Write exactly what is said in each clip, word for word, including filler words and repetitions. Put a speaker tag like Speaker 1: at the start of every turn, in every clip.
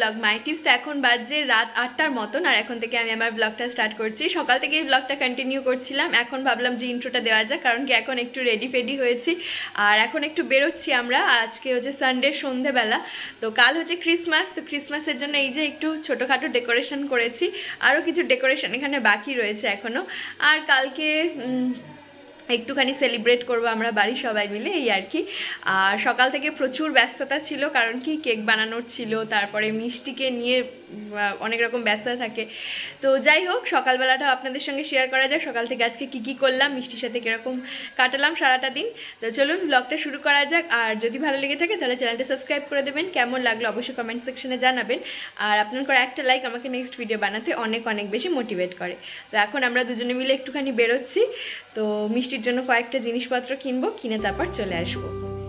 Speaker 1: Blog মাই tips. তো এখন বাজে রাত আটটার মতন, আর এখন থেকে আমি আমার ব্লগটা স্টার্ট করছি। সকাল থেকে এই ব্লগটা কন্টিনিউ করছিলাম, এখন ভাবলাম যে ইন্ট্রোটা দেওয়া যাক, কারণ কি এখন একটু রেডি ফেডি হয়েছি আর এখন একটু বেরোচ্ছি আমরা। আজকে হচ্ছে সানডে সন্ধেবেলা, তো কাল হচ্ছে ক্রিসমাস। তো ক্রিসমাসের জন্য এই যে একটু ছোটোখাটো ডেকোরেশন করেছি, আরও কিছু ডেকোরেশন এখানে বাকি রয়েছে এখনও। আর কালকে একটুখানি সেলিব্রেট করবো আমরা বাড়ির সবাই মিলে, এই আর কি। আর সকাল থেকে প্রচুর ব্যস্ততা ছিল, কারণ কি কেক বানানোর ছিল, তারপরে মিষ্টিকে নিয়ে অনেক রকম ব্যস্ততা থাকে। তো যাই হোক, সকালবেলাটা আপনাদের সঙ্গে শেয়ার করা যাক সকাল থেকে আজকে কি কি করলাম, মিষ্টির সাথে কীরকম কাটালাম সারাটা দিন। তো চলুন ব্লগটা শুরু করা যাক। আর যদি ভালো লেগে থাকে তাহলে চ্যানেলটা সাবস্ক্রাইব করে দেবেন, কেমন লাগলো অবশ্যই কমেন্ট সেকশনে জানাবেন। আর আপনার করে একটা লাইক আমাকে নেক্সট ভিডিও বানাতে অনেক অনেক বেশি মোটিভেট করে। তো এখন আমরা দুজনে মিলে একটুখানি বেরোচ্ছি, তো মিষ্টির জন্য কয়েকটা জিনিসপত্র কিনবো, কিনে তারপর চলে আসবো।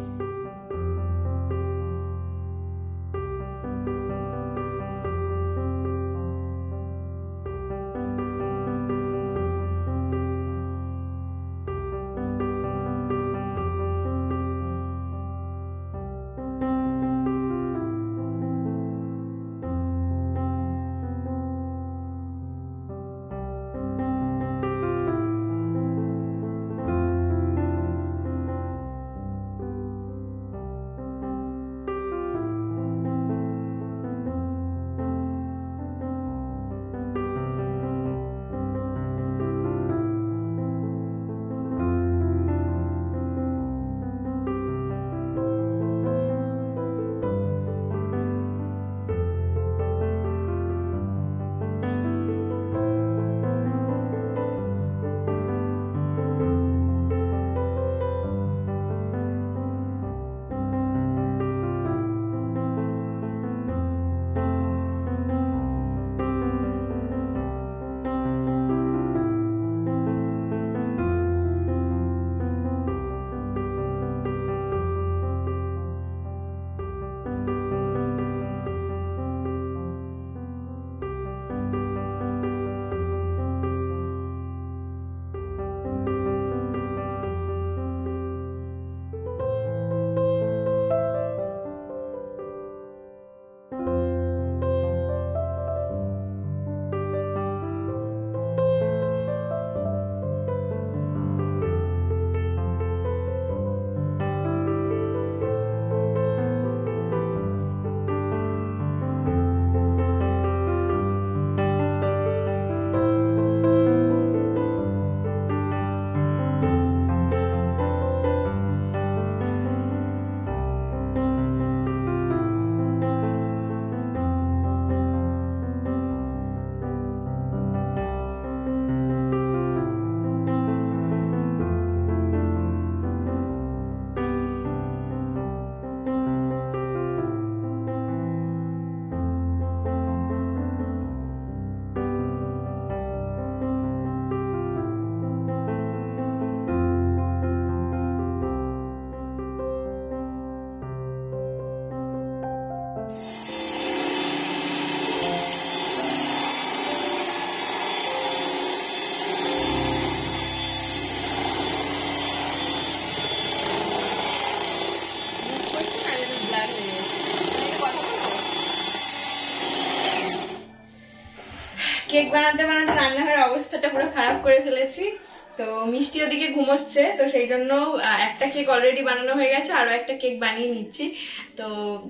Speaker 1: কেক বানাতে বানাতে রান্নাঘরের অবস্থাটা পুরো খারাপ করে ফেলেছি। তো মিষ্টি ওদিকে ঘুমোচ্ছে, তো সেই জন্য একটা কেক অলরেডি বানানো হয়ে গেছে, আরো একটা কেক বানিয়ে নিচ্ছি। তো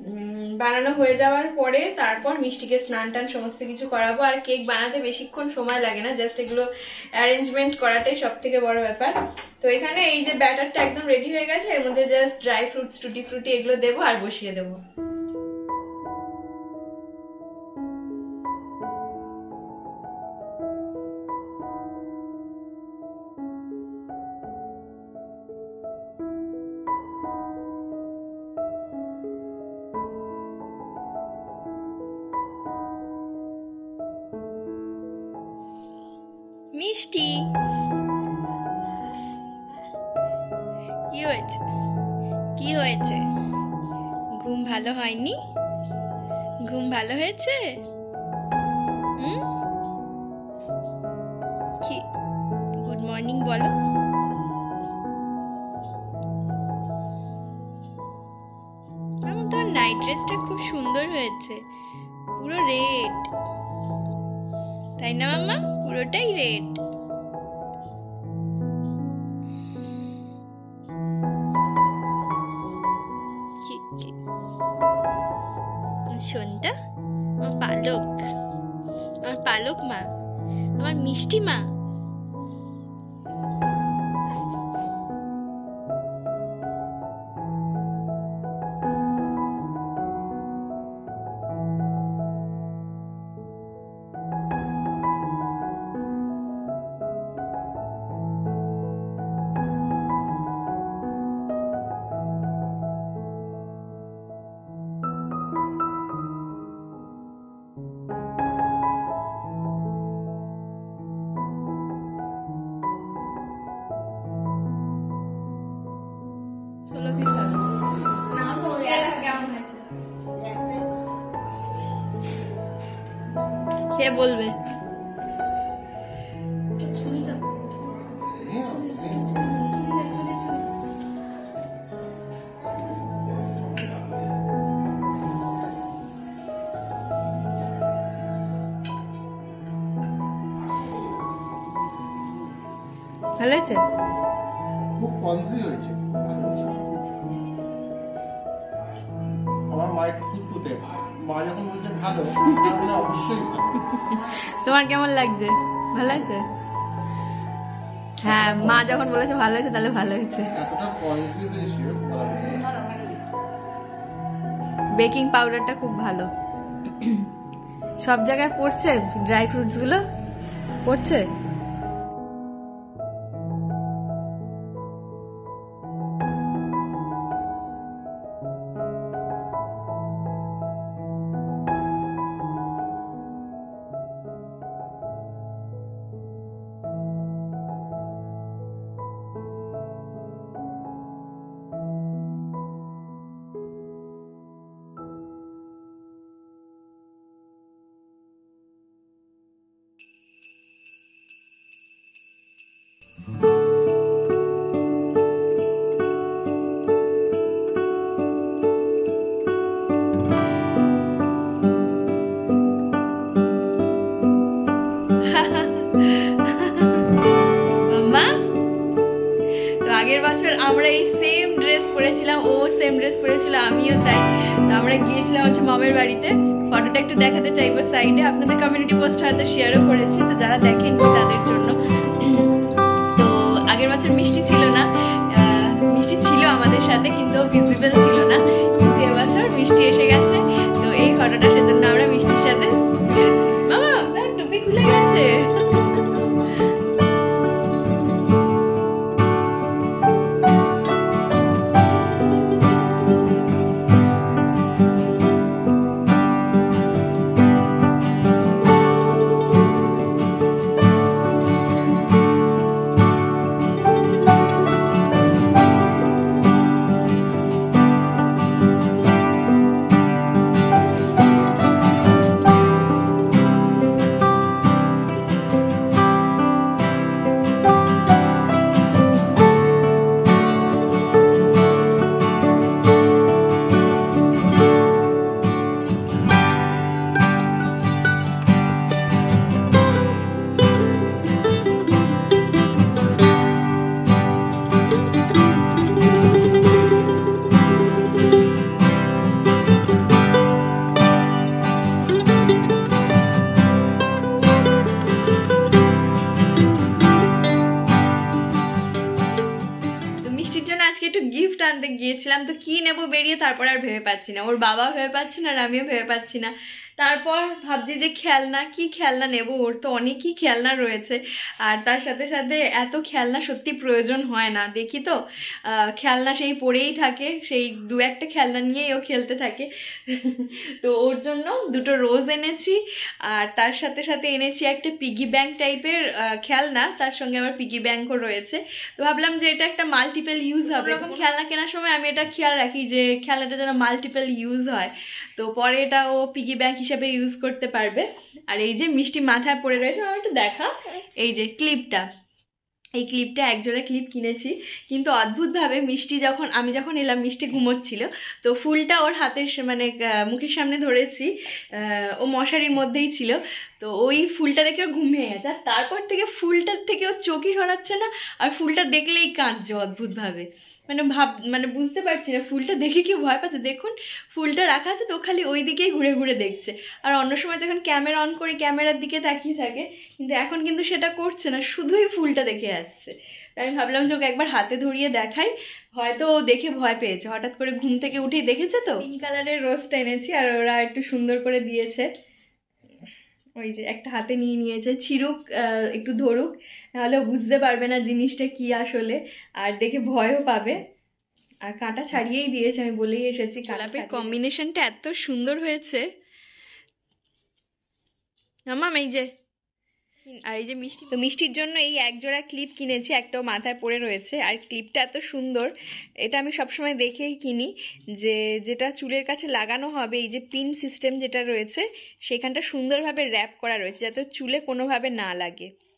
Speaker 1: বানানো হয়ে যাওয়ার পরে তারপর মিষ্টিকে স্নান টান সমস্ত কিছু করাবো। আর কেক বানাতে বেশিক্ষণ সময় লাগে না, জাস্ট এগুলো অ্যারেঞ্জমেন্ট করাটাই সব থেকে বড় ব্যাপার। তো এখানে এই যে ব্যাটারটা একদম রেডি হয়ে গেছে, এর মধ্যে জাস্ট ড্রাই ফ্রুটস টুটি ফ্রুটি এগুলো দেবো আর বসিয়ে দেবো। মিষ্টি কি হয়েছে? কি হয়েছে? ঘুম ভালো হয়নি? ঘুম ভালো হয়েছে? হুম, কি গুড মর্নিং বলো। আমার তোমার নাইট ড্রেসটা খুব সুন্দর হয়েছে। পুরো রেড, তাই না মাম্মা? পুরোটাই রেড। শোনটা আমার পালক, আমার পালক মা, আমার মিষ্টি মা। কে বলবে? ভালো আছে,
Speaker 2: খুব কনসি হয়েছে। আমার মা একটু খুঁতখুঁতে, মা যখন বলছে ভালো, তাহলে অবশ্যই ভালো।
Speaker 1: তোমার কেমন লাগছে? ভালো আছে? হ্যাঁ, মা যখন বলেছে ভালো হয়েছে তাহলে ভালো হয়েছে।
Speaker 2: এতটা কনসি হয়েছে,
Speaker 1: বেকিং পাউডারটা খুব ভালো। সব জায়গায় পড়ছে, ড্রাই ফ্রুটস গুলো পড়ছে। আমরা এই সেম ড্রেস পরেছিলাম, ও সেম ড্রেস পরেছিল, আমিও তাই। তো আমরা গিয়েছিলাম হচ্ছে মামের বাড়িতে। ফটোটা একটু দেখাতে চাইবো সাইডে, আপনাদের কমিউনিটি পোস্ট হয়তো শেয়ারও করেছি, তো যারা দেখেননি তাদের জন্য। তো আগের বছর মিষ্টি ছিল না, মিষ্টি ছিল আমাদের সাথে কিন্তু ভিজিবল ছিল না, কিন্তু এবছর মিষ্টি এসে গেছে। তো এই ফটোটা সেজন্য আমরা মিষ্টির সাথে তুলেছি। মামা টুপি খুলে গেছে। গিফট আনতে গিয়েছিলাম, তো কি নেব বেরিয়ে তারপর আর ভেবে পাচ্ছি না, ওর বাবা ভেবে পাচ্ছি না আর আমিও ভেবে পাচ্ছি না। তারপর ভাবছি যে খেলনা, কি খেলনা নেব, ওর তো অনেকই খেলনা রয়েছে, আর তার সাথে সাথে এত খেলনা সত্যি প্রয়োজন হয় না, দেখি তো খেলনা সেই পড়েই থাকে, সেই দু একটা খেলনা নিয়েই ও খেলতে থাকে। তো ওর জন্য দুটো রোজ এনেছি, আর তার সাথে সাথে এনেছি একটা পিগি ব্যাংক টাইপের খেলনা, তার সঙ্গে আবার পিগি ব্যাংকও রয়েছে। তো ভাবলাম যে এটা একটা মাল্টিপল ইউজ হবে, এরকম খেলনা কেনার সময় আমি এটা খেয়াল রাখি যে খেলনাটা যেন মাল্টিপল ইউজ হয়, তো পরে এটা ও পিগি ব্যাংক হিসেবে ইউজ করতে পারবে। আর এই যে মিষ্টি মাথায় পড়ে রয়েছে, আমার একটু দেখা, এই যে ক্লিপটা, এই ক্লিপটা একজোড়া ক্লিপ কিনেছি, কিন্তু অদ্ভুতভাবে মিষ্টি যখন আমি যখন এলাম মিষ্টি ঘুমোচ্ছিল, তো ফুলটা ওর হাতের মানে মুখের সামনে ধরেছি, ও মশারির মধ্যেই ছিল, তো ওই ফুলটা দেখে ওর ঘুম ভেঙে গেছে। আর তারপর থেকে ফুলটার থেকে ওর চোখই সরাচ্ছে না, আর ফুলটা দেখলেই কাঁদছে অদ্ভুতভাবে। মানে ভাব মানে বুঝতে পারছি না ফুলটা দেখে কি ভয় পাচ্ছে। দেখুন ফুলটা রাখা আছে তো খালি ওই দিকেই ঘুরে ঘুরে দেখছে, আর অন্য সময় যখন ক্যামেরা অন করি ক্যামেরার দিকে তাকিয়ে থাকে, কিন্তু এখন কিন্তু সেটা করছে না, শুধুই ফুলটা দেখে যাচ্ছে। তাই আমি ভাবলাম যে ওকে একবার হাতে ধরিয়ে দেখাই, হয়তো ও দেখে ভয় পেয়েছে, হঠাৎ করে ঘুম থেকে উঠেই দেখেছে। তো পিঙ্ক কালারের রোজটা এনেছি আর ওরা একটু সুন্দর করে দিয়েছে, ওই যে একটা হাতে নিয়ে নিয়েছে, ছিড়ুক একটু ধরুক, নাহলে বুঝতে পারবে না জিনিসটা কি আসলে, আর দেখে ভয়ও পাবে। আর কাঁটা ছাড়িয়েই দিয়েছে, আমি বলেই এসেছি গোলাপের কম্বিনেশনটা এত সুন্দর হয়েছে। মাম এই যে, আর এই যে মিষ্টি, তো মিষ্টির জন্য এই একজোড়া ক্লিপ কিনেছি, একটাও মাথায় পড়ে রয়েছে। আর ক্লিপটা এত সুন্দর, এটা আমি সবসময় দেখেই কিনি, যে যেটা চুলের কাছে লাগানো হবে, এই যে পিন সিস্টেম যেটা রয়েছে সেখানটা সুন্দরভাবে র্যাপ করা রয়েছে যাতে চুলে কোনোভাবে না লাগে।